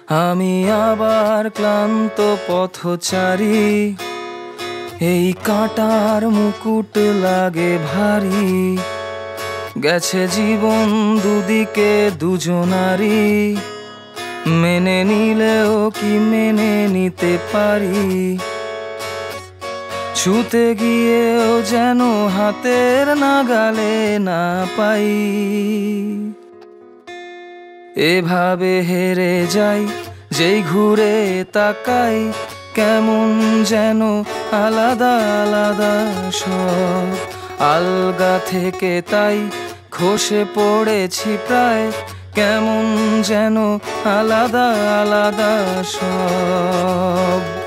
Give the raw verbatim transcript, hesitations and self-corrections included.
আমি আবার ক্লান্ত পথচারী, এই কাঁটার মুকুট লাগে ভারী। গেছে জীবন দুদিকে দুজনারই, মেনে নিলেও কি মেনে নিতে পারি? ছুতে গিয়েও যেন হাতের নাগালে না পাই। এভাবে হেরে যাই, যেই ঘুরে তাকাই, কেমন যেন আলাদা আলাদা সব। আলগা থেকে তাই খসে পড়েছি প্রায়, কেমন যেন আলাদা আলাদা সব।